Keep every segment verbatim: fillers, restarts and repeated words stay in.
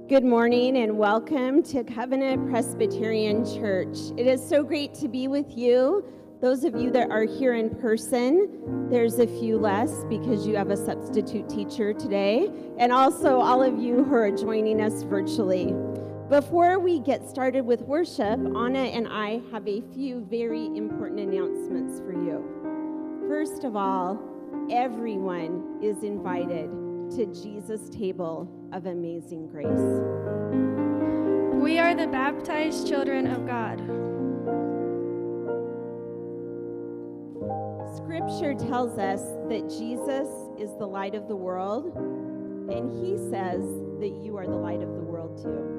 Good morning and welcome to Covenant Presbyterian Church. It is so great to be with you. Those of you that are here in person, there's a few less because you have a substitute teacher today, and also all of you who are joining us virtually. Before we get started with worship, Anna and I have a few very important announcements for you. First of all, everyone is invited to Jesus' table of amazing grace. We are the baptized children of God. Scripture tells us that Jesus is the light of the world, and he says that you are the light of the world too.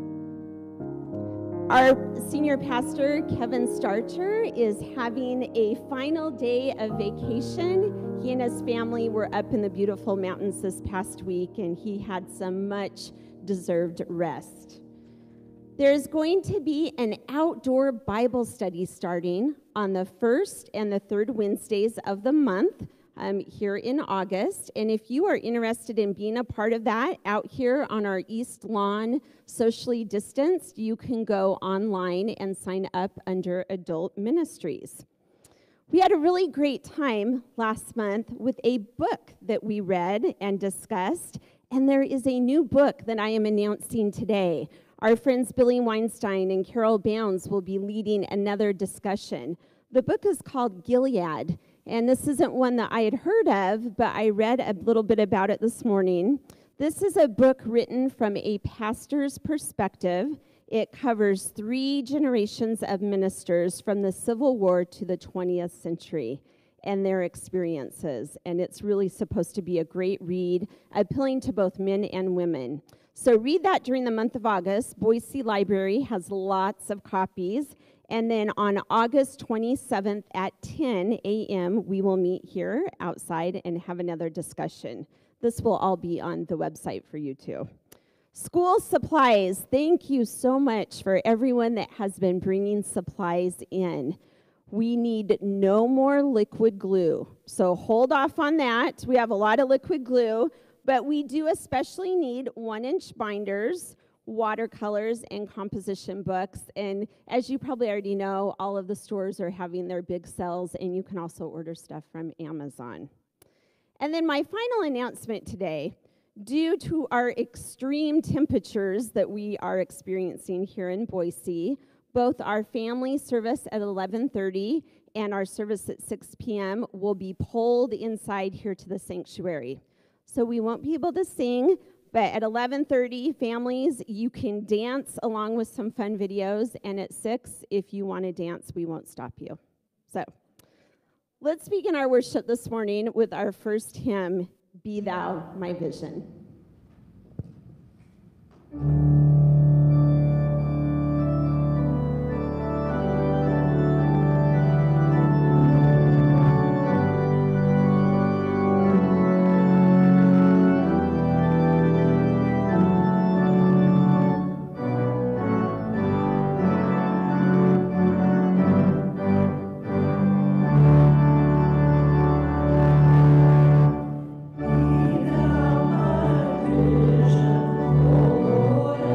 Our senior pastor, Kevin Starcher, is having a final day of vacation. He and his family were up in the beautiful mountains this past week, and he had some much deserved rest. There's going to be an outdoor Bible study starting on the first and the third Wednesdays of the month um, here in August. And if you are interested in being a part of that out here on our East Lawn, socially distanced, you can go online and sign up under Adult Ministries. We had a really great time last month with a book that we read and discussed, and there is a new book that I am announcing today. Our friends Billy Weinstein and Carol Bounds will be leading another discussion. The book is called Gilead, and this isn't one that I had heard of, but I read a little bit about it this morning. This is a book written from a pastor's perspective. It covers three generations of ministers from the Civil War to the twentieth century and their experiences. And it's really supposed to be a great read, appealing to both men and women. So read that during the month of August. Boise Library has lots of copies. And then on August twenty-seventh at ten a.m., we will meet here outside and have another discussion. This will all be on the website for you too. School supplies. Thank you so much for everyone that has been bringing supplies in. We need no more liquid glue, so hold off on that. We have a lot of liquid glue, but we do especially need one-inch binders, watercolors, and composition books. And as you probably already know, all of the stores are having their big sales, and you can also order stuff from Amazon. And then my final announcement today, due to our extreme temperatures that we are experiencing here in Boise, both our family service at eleven thirty and our service at six p.m. will be pulled inside here to the sanctuary. So we won't be able to sing, but at eleven thirty, families, you can dance along with some fun videos, and at six, if you want to dance, we won't stop you. So let's begin our worship this morning with our first hymn, Be Thou My Vision. Be thou my vision, O Lord.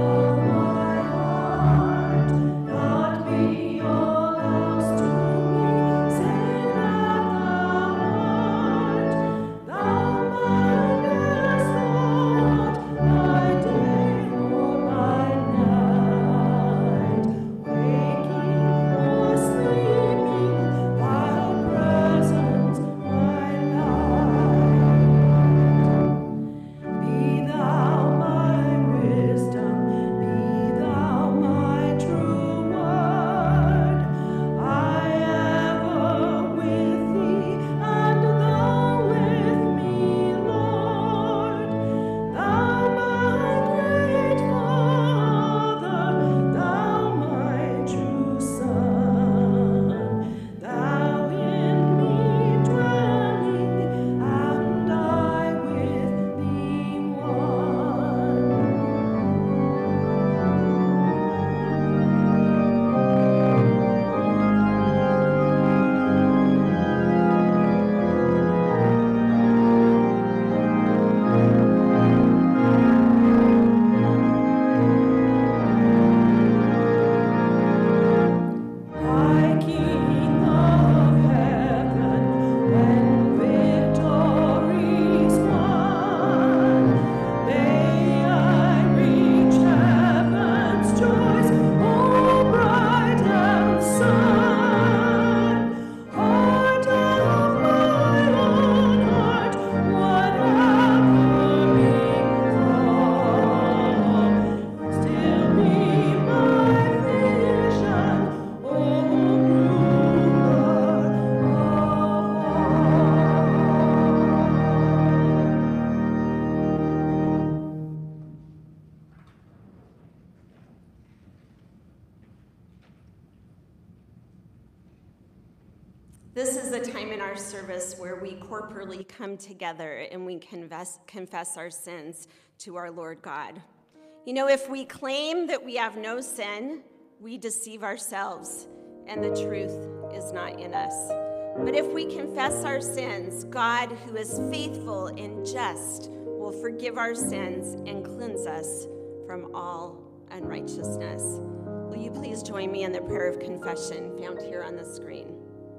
This is a time in our service where we corporately come together and we confess, confess our sins to our Lord God. You know, if we claim that we have no sin, we deceive ourselves, and the truth is not in us. But if we confess our sins, God, who is faithful and just, will forgive our sins and cleanse us from all unrighteousness. Will you please join me in the prayer of confession found here on the screen?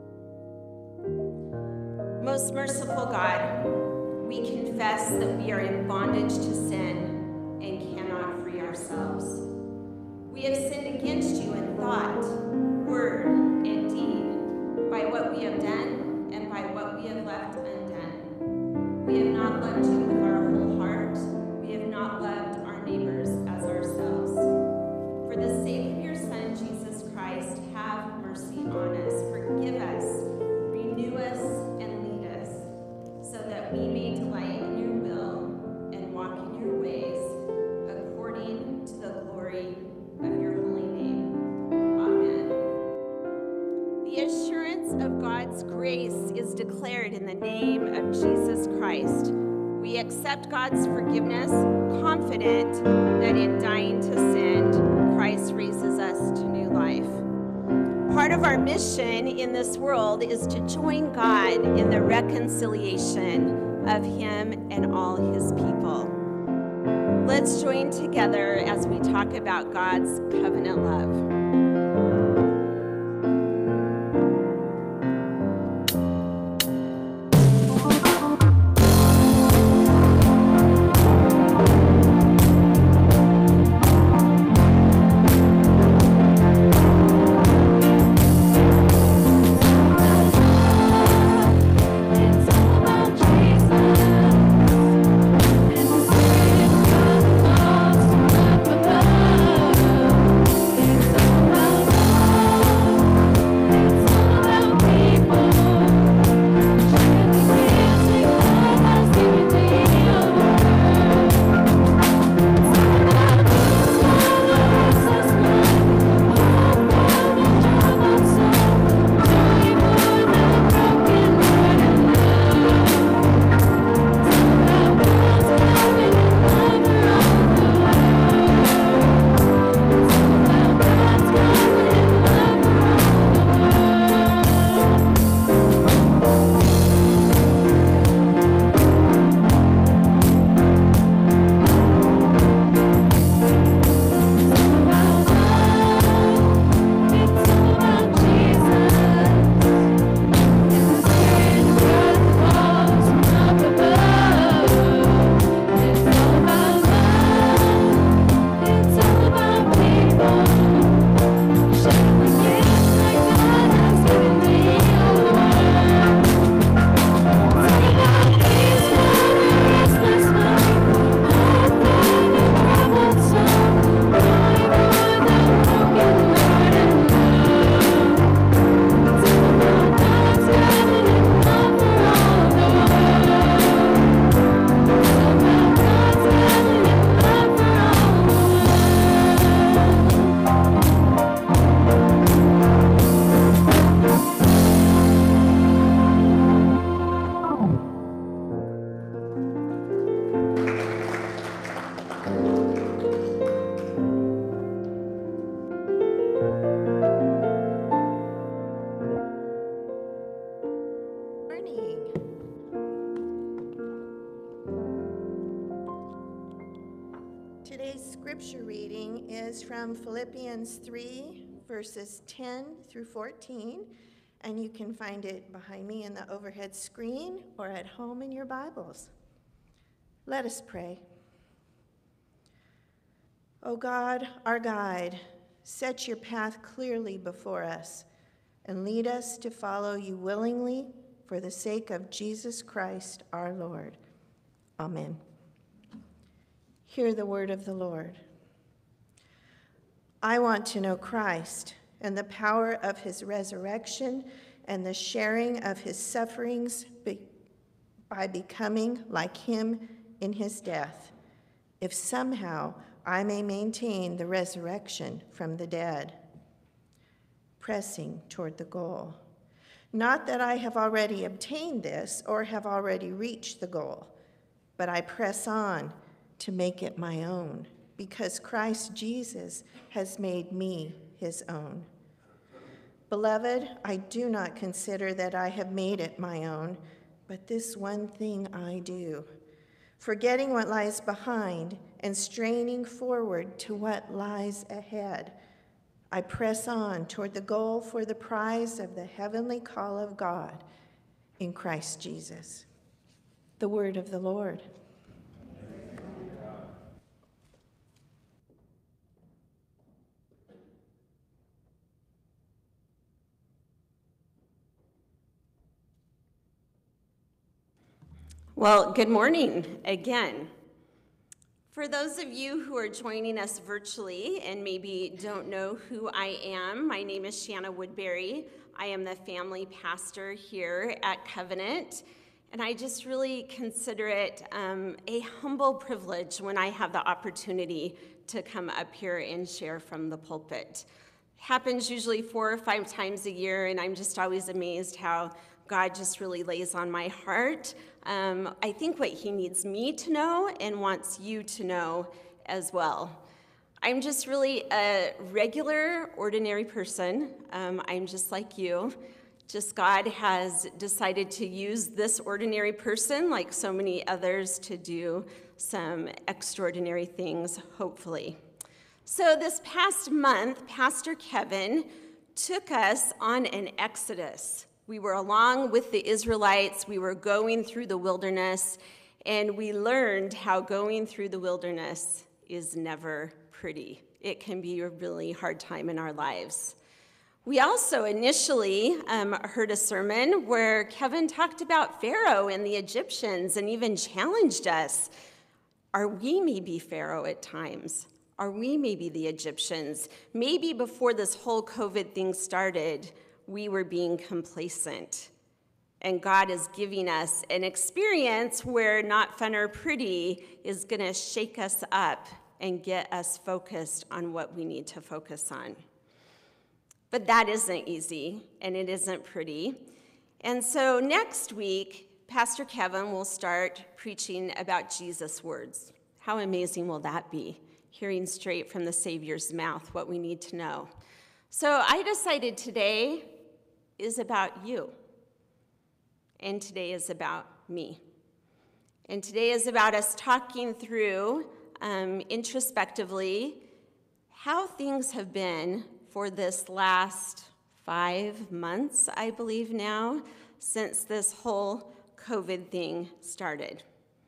Most merciful God, we confess that we are in bondage to sin and cannot free ourselves. We have sinned against you in thought, word, and deed, by what we have done and by what we have left undone. We have not loved you with our whole heart. We have not loved our neighbors as ourselves. For the sake of your Son, Jesus Christ, have mercy on us. Forgive us, renew us, and lead us, so that we may delight in your will and walk in your ways, according to the glory of your holy name. Amen. The assurance of God's grace is declared in the name of Jesus Christ. We accept God's forgiveness, confident that in dying to sin, Christ raises us to new life. Part of our mission in this world is to join God in the reconciliation of him and all his people. Let's join together as we talk about God's covenant love. Today's scripture reading is from Philippians three, verses ten through fourteen, and you can find it behind me in the overhead screen or at home in your Bibles. Let us pray. O God, our guide, set your path clearly before us and lead us to follow you willingly for the sake of Jesus Christ our Lord. Amen. Hear the word of the Lord. I want to know Christ and the power of his resurrection and the sharing of his sufferings be- by becoming like him in his death, if somehow I may maintain the resurrection from the dead, pressing toward the goal, Not that I have already obtained this or have already reached the goal, but I press on to make it my own, because Christ Jesus has made me his own. Beloved, I do not consider that I have made it my own, but this one thing I do, forgetting what lies behind and straining forward to what lies ahead. I press on toward the goal for the prize of the heavenly call of God in Christ Jesus. The word of the Lord. Well, good morning again. For those of you who are joining us virtually and maybe don't know who I am, my name is Shanna Woodbury. I am the family pastor here at Covenant, and I just really consider it um, a humble privilege when I have the opportunity to come up here and share from the pulpit. It happens usually four or five times a year, and I'm just always amazed how God just really lays on my heart. Um, I think what he needs me to know and wants you to know as well. I'm just really a regular, ordinary person. Um, I'm just like you. Just God has decided to use this ordinary person, like so many others, to do some extraordinary things, hopefully. So this past month, Pastor Kevin took us on an exodus. We were along with the Israelites, we were going through the wilderness, and we learned how going through the wilderness is never pretty. It can be a really hard time in our lives. We also initially um, heard a sermon where Kevin talked about Pharaoh and the Egyptians and even challenged us. Are we maybe Pharaoh at times? Are we maybe the Egyptians? Maybe before this whole COVID thing started, we were being complacent. And God is giving us an experience where not fun or pretty is going to shake us up and get us focused on what we need to focus on. But that isn't easy, and it isn't pretty. And so next week, Pastor Kevin will start preaching about Jesus' words. How amazing will that be? Hearing straight from the Savior's mouth what we need to know. So I decided today is about you. And today is about me. And today is about us talking through, um, introspectively, how things have been for this last five months, I believe now, since this whole COVID thing started.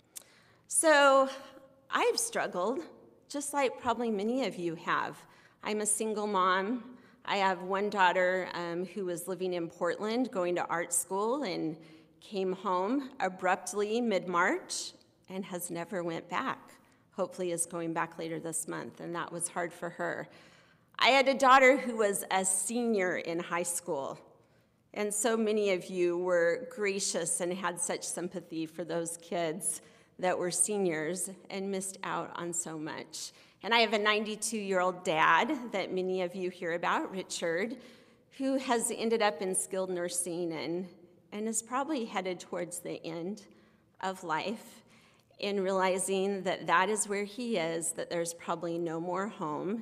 So I've struggled, just like probably many of you have. I'm a single mom. I have one daughter um, who was living in Portland, going to art school, and came home abruptly mid-March and has never went back. Hopefully is going back later this month, and that was hard for her. I had a daughter who was a senior in high school, and so many of you were gracious and had such sympathy for those kids that were seniors and missed out on so much. And I have a ninety-two-year-old dad that many of you hear about, Richard, who has ended up in skilled nursing and, and is probably headed towards the end of life in realizing that that is where he is, that there's probably no more home,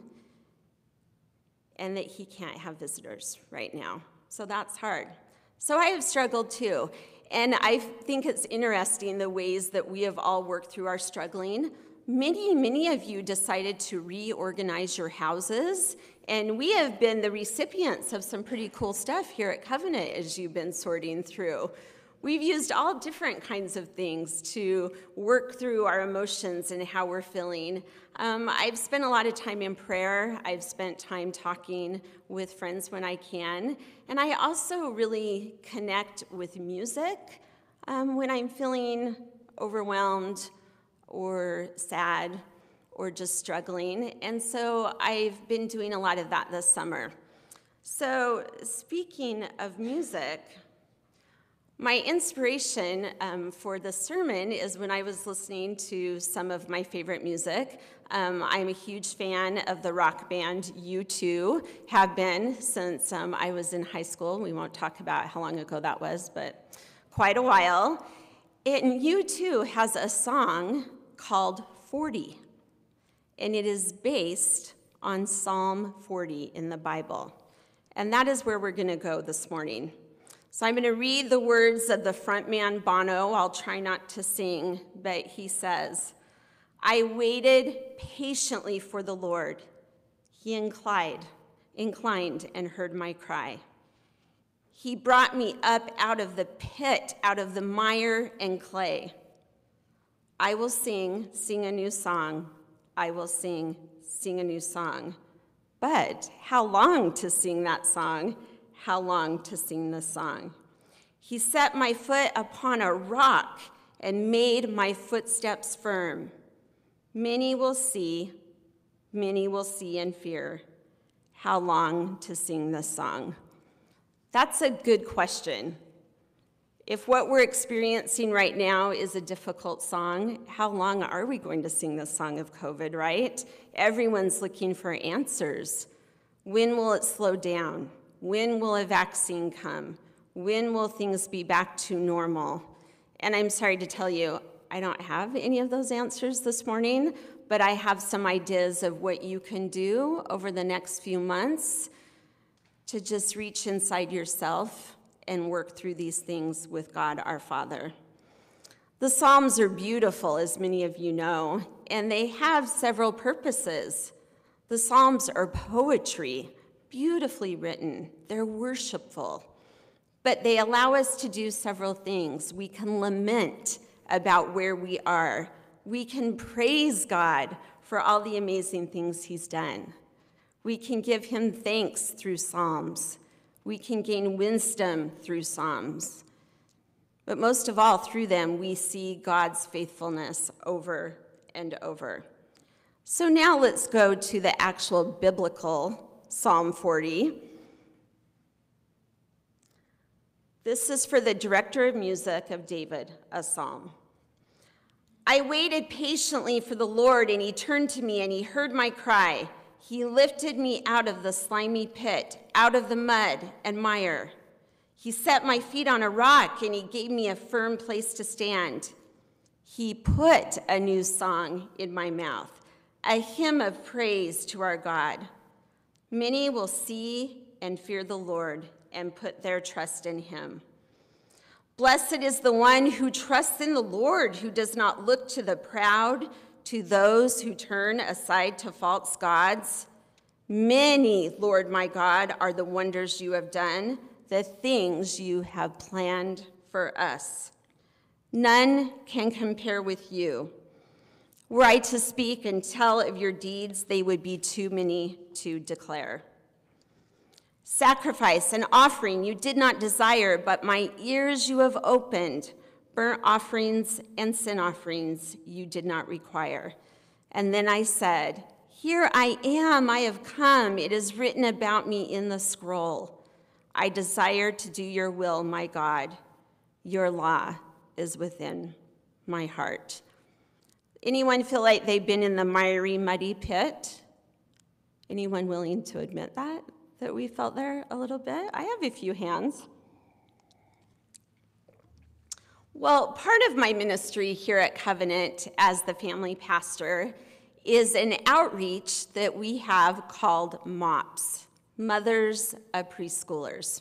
and that he can't have visitors right now. So that's hard. So I have struggled too. And I think it's interesting the ways that we have all worked through our struggling. Many, many of you decided to reorganize your houses, and we have been the recipients of some pretty cool stuff here at Covenant as you've been sorting through. We've used all different kinds of things to work through our emotions and how we're feeling. Um, I've spent a lot of time in prayer. I've spent time talking with friends when I can. And I also really connect with music um, when I'm feeling overwhelmed or sad or just struggling. And so I've been doing a lot of that this summer. So speaking of music, My inspiration um, for this sermon is when I was listening to some of my favorite music. Um, I'm a huge fan of the rock band U two, have been since um, I was in high school. We won't talk about how long ago that was, but quite a while. And U two has a song called forty, and it is based on Psalm forty in the Bible. And that is where we're going to go this morning. So I'm going to read the words of the frontman Bono. I'll try not to sing, but he says, I waited patiently for the Lord. He inclined, inclined and heard my cry. He brought me up out of the pit, out of the mire and clay. I will sing, sing a new song. I will sing, sing a new song. But how long to sing that song? How long to sing this song? He set my foot upon a rock and made my footsteps firm. Many will see, many will see and fear. How long to sing this song? That's a good question. If what we're experiencing right now is a difficult song, how long are we going to sing this song of COVID, right? Everyone's looking for answers. When will it slow down? When will a vaccine come? When will things be back to normal? And I'm sorry to tell you, I don't have any of those answers this morning, but I have some ideas of what you can do over the next few months to just reach inside yourself and work through these things with God our Father. The Psalms are beautiful, as many of you know, and they have several purposes. The Psalms are poetry, beautifully written. They're worshipful, but they allow us to do several things. We can lament about where we are. We can praise God for all the amazing things he's done. We can give him thanks through Psalms. We can gain wisdom through Psalms. But most of all, through them, we see God's faithfulness over and over. So now let's go to the actual biblical Psalm forty. This is for the director of music of David, a psalm. I waited patiently for the Lord, and he turned to me, and he heard my cry. He lifted me out of the slimy pit, out of the mud and mire. He set my feet on a rock, and he gave me a firm place to stand. He put a new song in my mouth, a hymn of praise to our God. Many will see and fear the Lord and put their trust in him. Blessed is the one who trusts in the Lord, who does not look to the proud, to those who turn aside to false gods. Many, Lord my God, are the wonders you have done, the things you have planned for us. None can compare with you. Were I to speak and tell of your deeds, they would be too many to declare. Sacrifice and offering you did not desire, but my ears you have opened. Burnt offerings and sin offerings you did not require. And then I said, here I am, I have come. It is written about me in the scroll. I desire to do your will, my God. Your law is within my heart. Anyone feel like they've been in the miry, muddy pit? Anyone willing to admit that, that we felt there a little bit? I have a few hands. Well, part of my ministry here at Covenant as the family pastor is an outreach that we have called MOPS, Mothers of Preschoolers.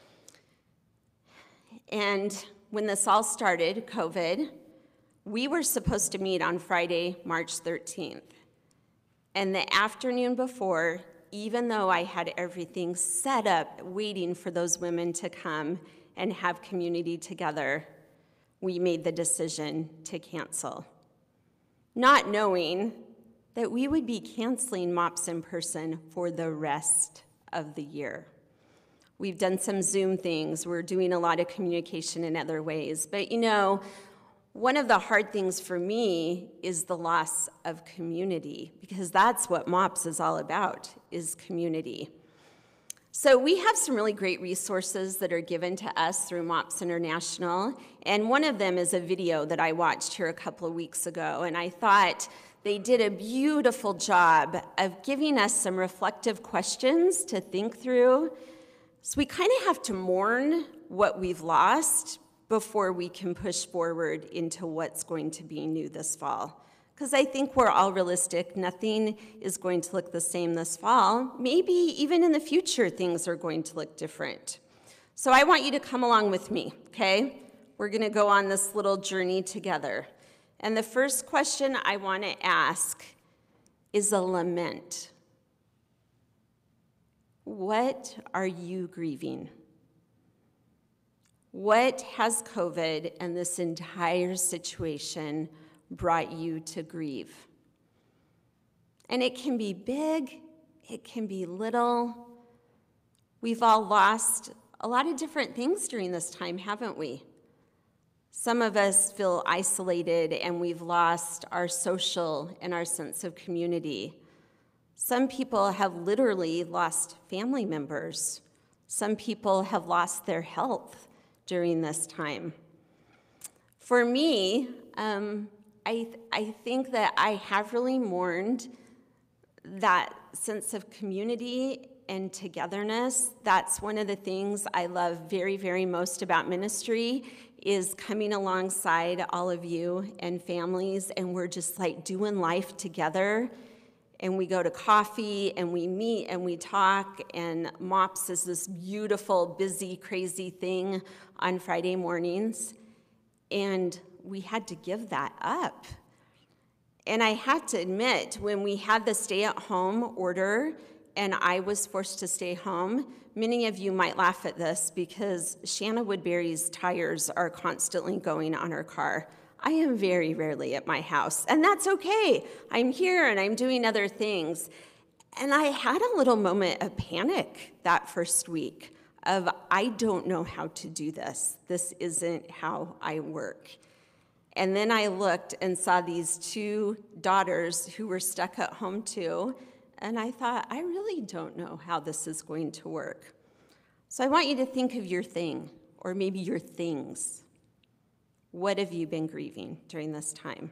And when this all started, COVID, we were supposed to meet on Friday, March thirteenth. And the afternoon before, even though I had everything set up, waiting for those women to come and have community together, we made the decision to cancel, not knowing that we would be canceling MOPS in person for the rest of the year. We've done some Zoom things. We're doing a lot of communication in other ways. But you know, one of the hard things for me is the loss of community, because that's what MOPS is all about, is community. So we have some really great resources that are given to us through MOPS International, and one of them is a video that I watched here a couple of weeks ago, and I thought they did a beautiful job of giving us some reflective questions to think through. So we kind of have to mourn what we've lost before we can push forward into what's going to be new this fall. Because I think we're all realistic. Nothing is going to look the same this fall. Maybe even in the future, things are going to look different. So I want you to come along with me, okay? We're going to go on this little journey together. And the first question I want to ask is a lament. What are you grieving? What has COVID and this entire situation brought you to grieve? And it can be big, it can be little. We've all lost a lot of different things during this time, haven't we? Some of us feel isolated and we've lost our social and our sense of community. Some people have literally lost family members. Some people have lost their health during this time. For me, um, I, th- I think that I have really mourned that sense of community and togetherness. That's one of the things I love very, very most about ministry, is coming alongside all of you and families, and we're just like doing life together. And we go to coffee, and we meet, and we talk, and MOPS is this beautiful, busy, crazy thing on Friday mornings. And we had to give that up. And I have to admit, when we had the stay-at-home order and I was forced to stay home, many of you might laugh at this because Shanna Woodbury's tires are constantly going on her car. I am very rarely at my house, and that's okay. I'm here and I'm doing other things. And I had a little moment of panic that first week of, I don't know how to do this. This isn't how I work. And then I looked and saw these two daughters who were stuck at home too, and I thought, I really don't know how this is going to work. So I want you to think of your thing, or maybe your things. What have you been grieving during this time?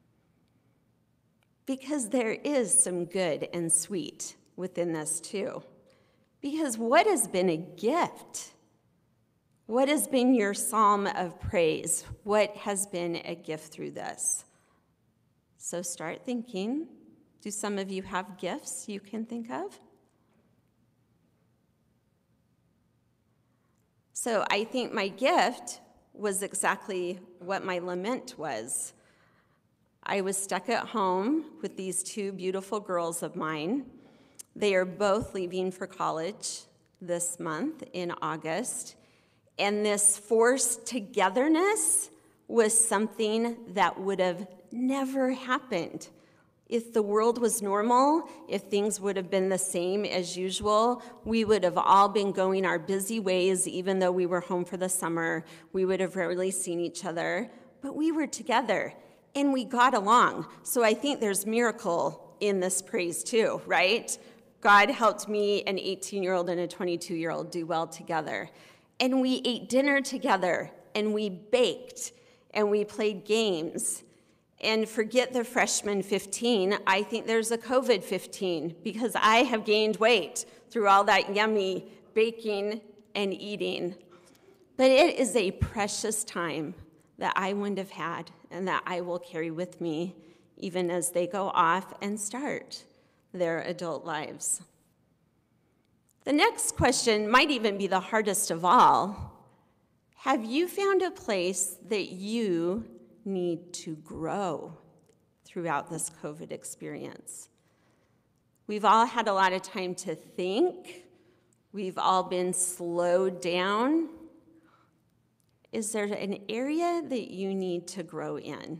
Because there is some good and sweet within this too. Because what has been a gift? What has been your psalm of praise? What has been a gift through this? So start thinking. Do some of you have gifts you can think of? So I think my gift was exactly what my lament was. I was stuck at home with these two beautiful girls of mine. They are both leaving for college this month in August. And this forced togetherness was something that would have never happened. If the world was normal, if things would have been the same as usual, we would have all been going our busy ways, even though we were home for the summer. We would have rarely seen each other, but we were together and we got along. So I think there's miracle in this praise too, right? God helped me, an eighteen-year-old and a twenty-two-year-old, do well together. And we ate dinner together, and we baked, and we played games. And forget the freshman fifteen, I think there's a COVID fifteen, because I have gained weight through all that yummy baking and eating. But it is a precious time that I wouldn't have had and that I will carry with me even as they go off and start their adult lives. The next question might even be the hardest of all. Have you found a place that you need to grow throughout this COVID experience? We've all had a lot of time to think. We've all been slowed down. Is there an area that you need to grow in?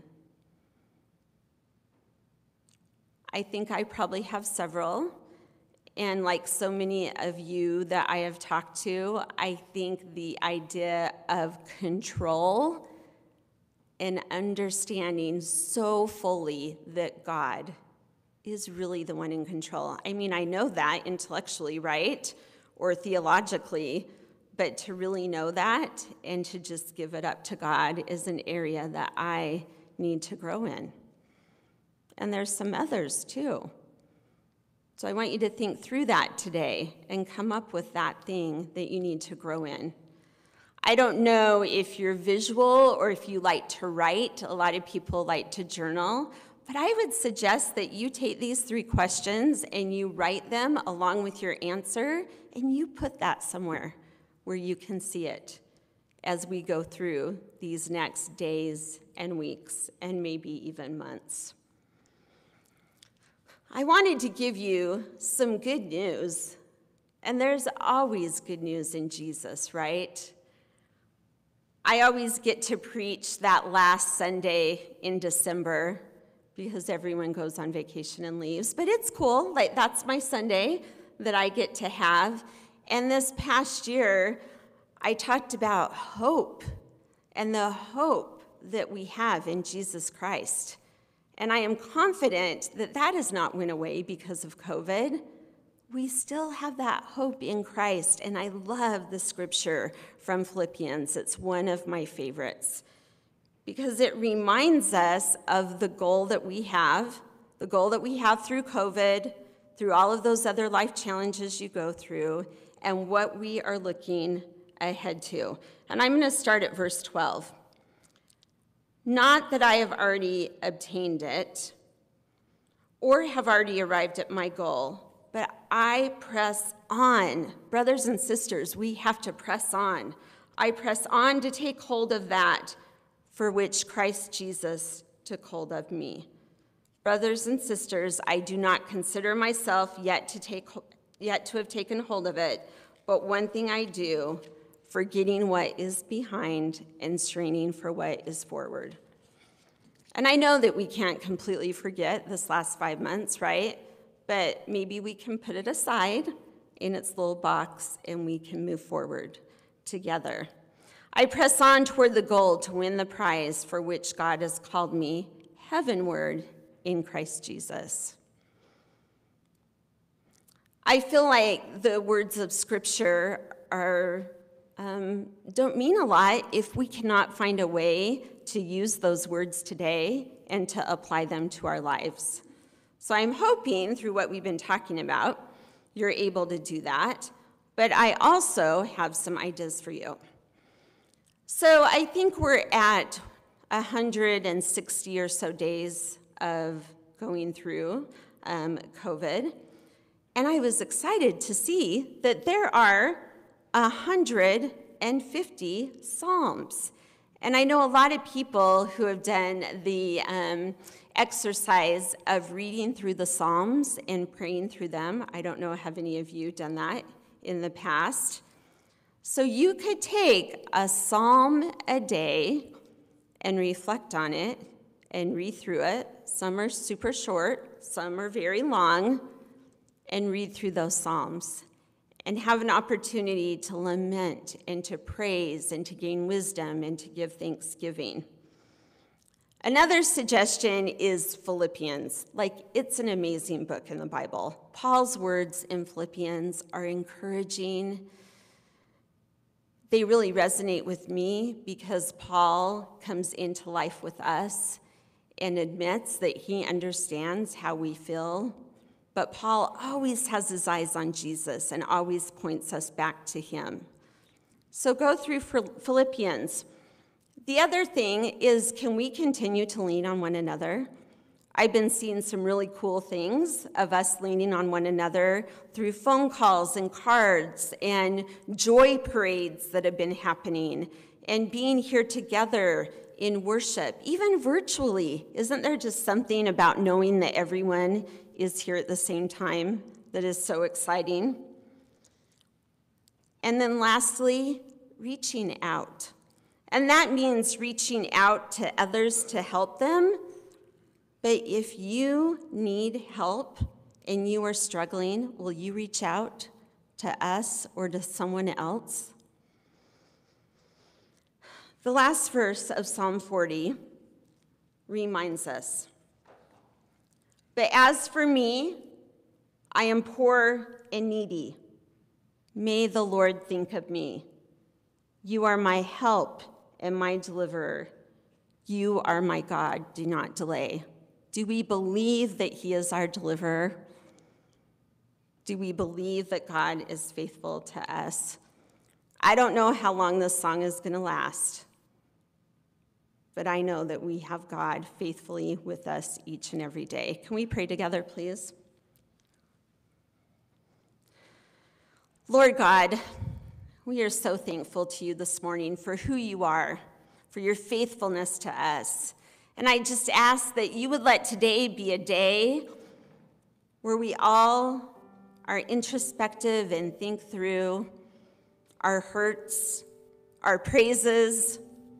I think I probably have several. And like so many of you that I have talked to, I think the idea of control and understanding so fully that God is really the one in control. I mean, I know that intellectually, right? or theologically, but to really know that and to just give it up to God is an area that I need to grow in. And there's some others too. So I want you to think through that today and come up with that thing that you need to grow in. I don't know if you're visual or if you like to write. A lot of people like to journal. But I would suggest that you take these three questions and you write them along with your answer, and you put that somewhere where you can see it as we go through these next days and weeks and maybe even months. I wanted to give you some good news, and there's always good news in Jesus, right? I always get to preach that last Sunday in December because everyone goes on vacation and leaves, but it's cool. Like, that's my Sunday that I get to have. And this past year, I talked about hope and the hope that we have in Jesus Christ. And I am confident that that has not went away because of COVID. We still have that hope in Christ, and I love the scripture from Philippians. It's one of my favorites because it reminds us of the goal that we have, the goal that we have through COVID, through all of those other life challenges you go through, and what we are looking ahead to. And I'm going to start at verse twelve. Not that I have already obtained it or have already arrived at my goal, but I press on. Brothers and sisters, we have to press on. I press on to take hold of that for which Christ Jesus took hold of me. Brothers and sisters, I do not consider myself yet to take yet to have taken hold of it, but one thing I do, forgetting what is behind and straining for what is forward. And I know that we can't completely forget this last five months, right? But maybe we can put it aside in its little box and we can move forward together. I press on toward the goal to win the prize for which God has called me heavenward in Christ Jesus. I feel like the words of Scripture are um, don't mean a lot if we cannot find a way to use those words today and to apply them to our lives. So I'm hoping through what we've been talking about, you're able to do that. But I also have some ideas for you. So I think we're at one hundred sixty or so days of going through um, COVID. And I was excited to see that there are one hundred fifty Psalms. And I know a lot of people who have done the um, exercise of reading through the Psalms and praying through them. I don't know, have any of you done that in the past? So you could take a psalm a day and reflect on it and read through it. Some are super short, some are very long, and read through those psalms and have an opportunity to lament and to praise and to gain wisdom and to give thanksgiving. Another suggestion is Philippians. Like, it's an amazing book in the Bible. Paul's words in Philippians are encouraging. They really resonate with me because Paul comes into life with us and admits that he understands how we feel. But Paul always has his eyes on Jesus and always points us back to him. So go through Philippians. The other thing is, can we continue to lean on one another? I've been seeing some really cool things of us leaning on one another through phone calls and cards and joy parades that have been happening and being here together in worship, even virtually. Isn't there just something about knowing that everyone is here at the same time that is so exciting? And then lastly, reaching out. And that means reaching out to others to help them. But if you need help and you are struggling, will you reach out to us or to someone else? The last verse of Psalm forty reminds us, "But as for me, I am poor and needy. May the Lord think of me. You are my help and my deliverer. You are my God. Do not delay. Do we believe that he is our deliverer? Do we believe that God is faithful to us? I don't know how long this song is going to last, but I know that we have God faithfully with us each and every day. Can we pray together, please? Lord God, we are so thankful to you this morning for who you are, for your faithfulness to us. And I just ask that you would let today be a day where we all are introspective and think through our hurts, our praises,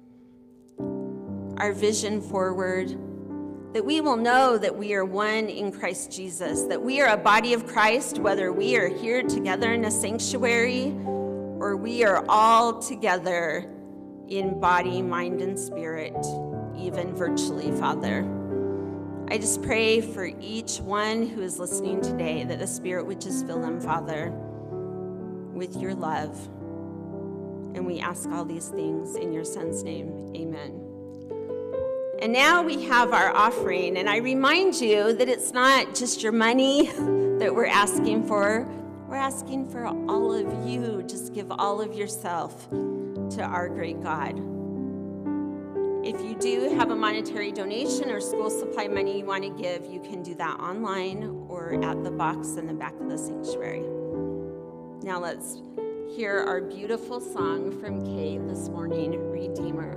our vision forward, that we will know that we are one in Christ Jesus, that we are a body of Christ, whether we are here together in a sanctuary or we are all together in body, mind, and spirit, even virtually, Father. I just pray for each one who is listening today that the Spirit would just fill them, Father, with your love. And we ask all these things in your Son's name, amen. And now we have our offering, and I remind you that it's not just your money that we're asking for. We're asking for all of you. Just give all of yourself to our great God. If you do have a monetary donation or school supply money you want to give, you can do that online or at the box in the back of the sanctuary. Now let's hear our beautiful song from Kay this morning, Redeemer.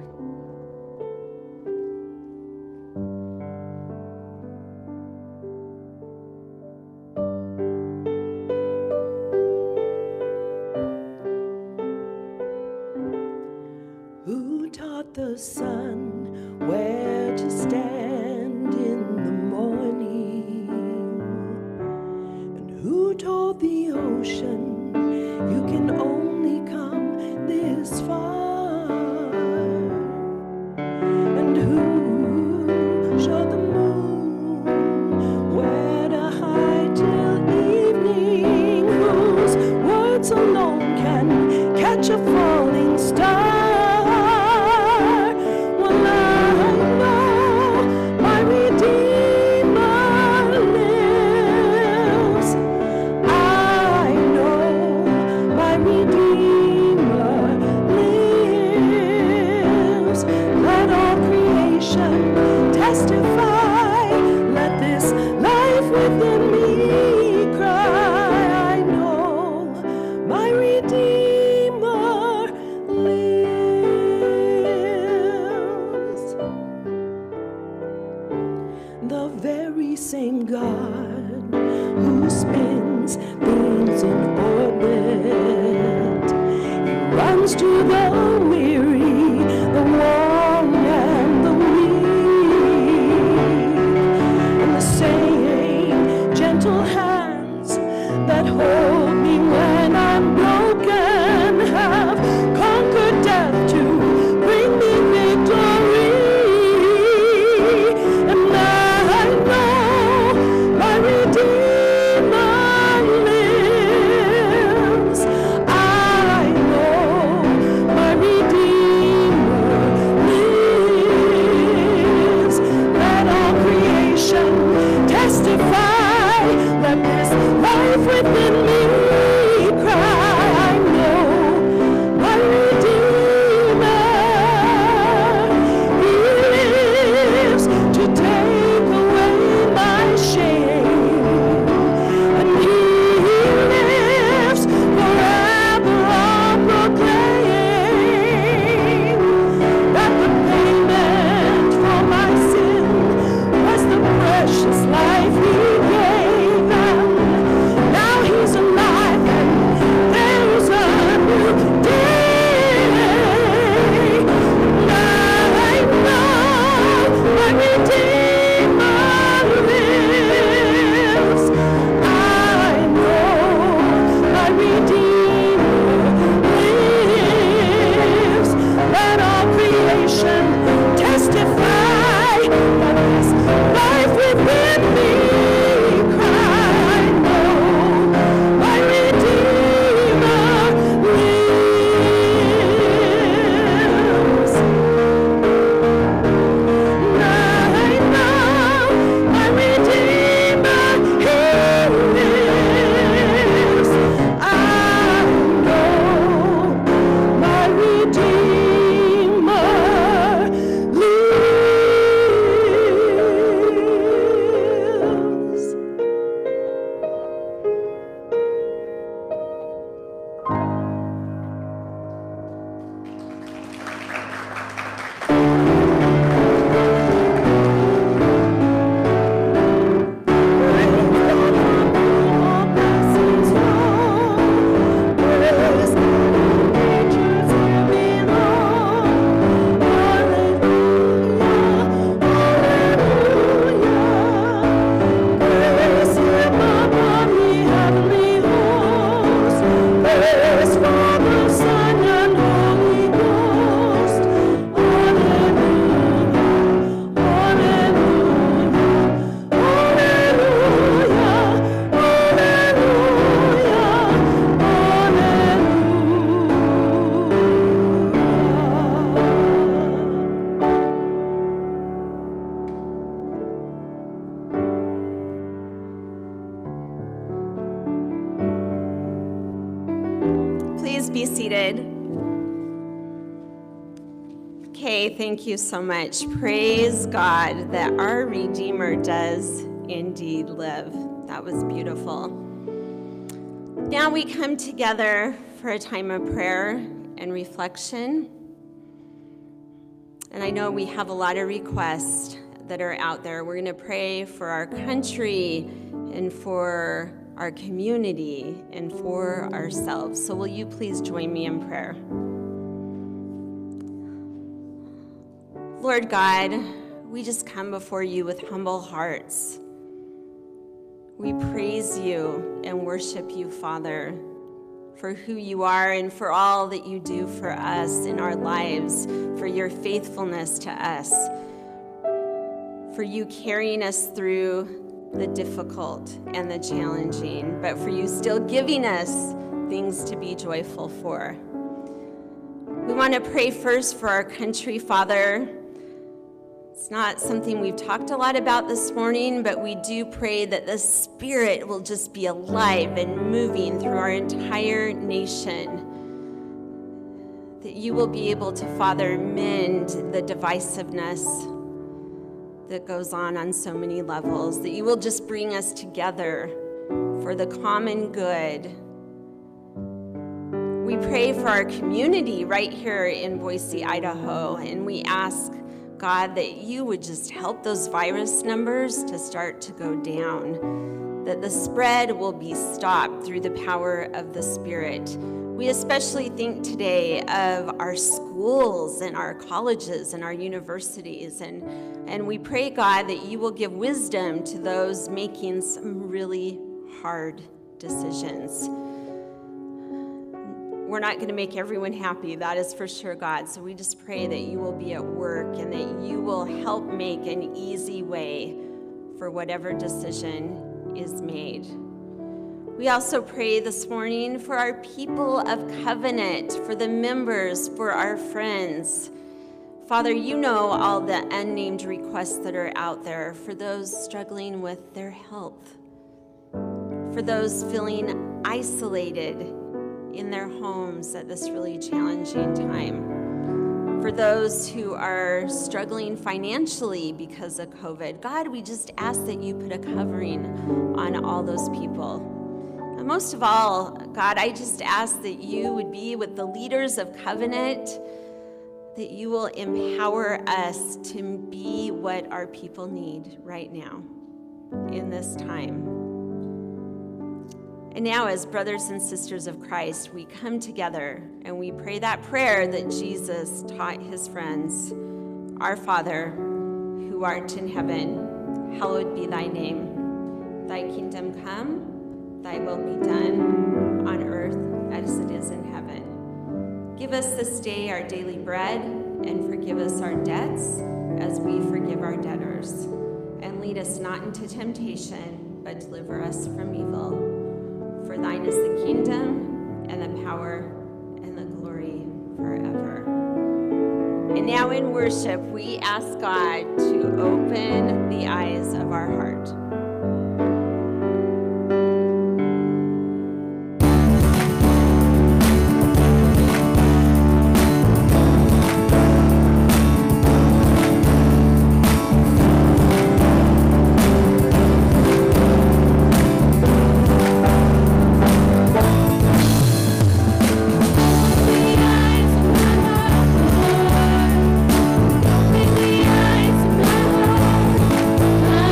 The sun where to stand in the morning, and who told the ocean you can only come this far, and who showed the moon where to hide till evening, whose words alone can catch a falling star. Redeemer please be seated. Okay, thank you so much. Praise God that our Redeemer does indeed live. That was beautiful. Now we come together for a time of prayer and reflection. And I know we have a lot of requests that are out there. We're going to pray for our country and for our community and for ourselves. So will you please join me in prayer? Lord God, we just come before you with humble hearts. We praise you and worship you, Father, for who you are and for all that you do for us in our lives, for your faithfulness to us, for you carrying us through the difficult and the challenging, but for you still giving us things to be joyful for. We want to pray first for our country, Father. It's not something we've talked a lot about this morning, but we do pray that the Spirit will just be alive and moving through our entire nation, that you will be able to, Father, mend the divisiveness that goes on on so many levels, that you will just bring us together for the common good. We pray for our community right here in Boise, Idaho, and we ask, God, that you would just help those virus numbers to start to go down, that the spread will be stopped through the power of the Spirit. We especially think today of our schools and our colleges and our universities, and, and we pray, God, that you will give wisdom to those making some really hard decisions. We're not going to make everyone happy, that is for sure, God. So we just pray that you will be at work and that you will help make an easy way for whatever decision is made. We also pray this morning for our people of covenant, for the members, for our friends. Father, you know all the unnamed requests that are out there, for those struggling with their health, for those feeling isolated in their homes at this really challenging time, for those who are struggling financially because of COVID. God, we just ask that you put a covering on all those people. And most of all, God, I just ask that you would be with the leaders of Covenant, that you will empower us to be what our people need right now in this time. And now, as brothers and sisters of Christ, we come together and we pray that prayer that Jesus taught his friends. Our Father, who art in heaven, hallowed be thy name. Thy kingdom come, thy will be done on earth as it is in heaven. Give us this day our daily bread, and forgive us our debts as we forgive our debtors. And lead us not into temptation, but deliver us from evil. For thine is the kingdom, and the power, and the glory forever. And now in worship, we ask God to open the eyes of our heart. Eyes of my heart.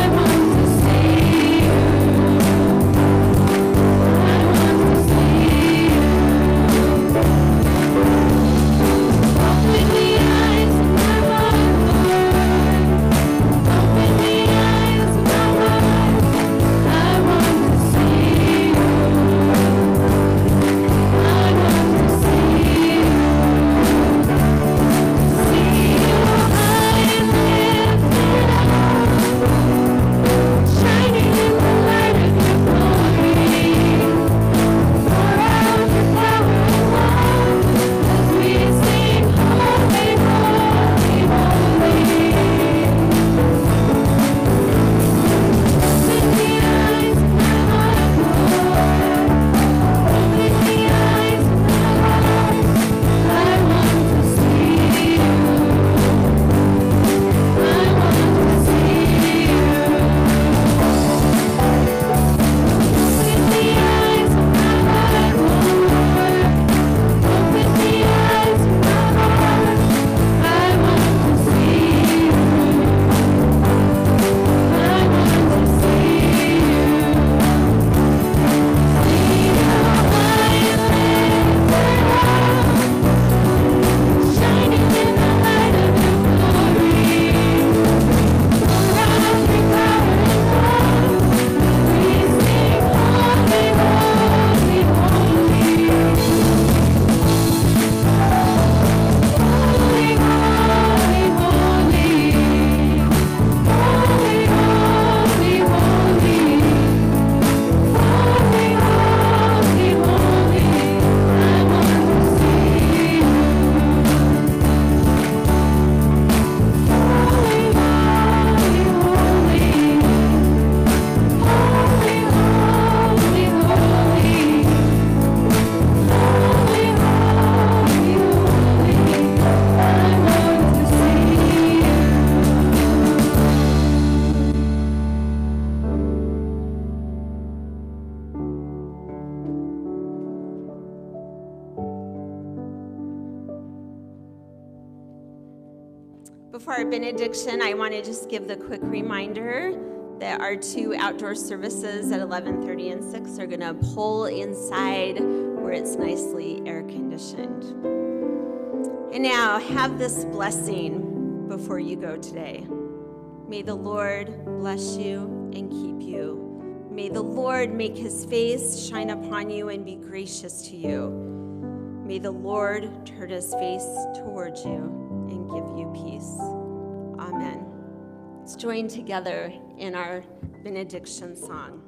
before our benediction, I want to just give the quick reminder that our two outdoor services at eleven thirty and six are going to pull inside where it's nicely air conditioned. And now, have this blessing before you go today. May the Lord bless you and keep you. May the Lord make his face shine upon you and be gracious to you. May the Lord turn his face towards you and give you peace. Amen. Let's join together in our benediction song.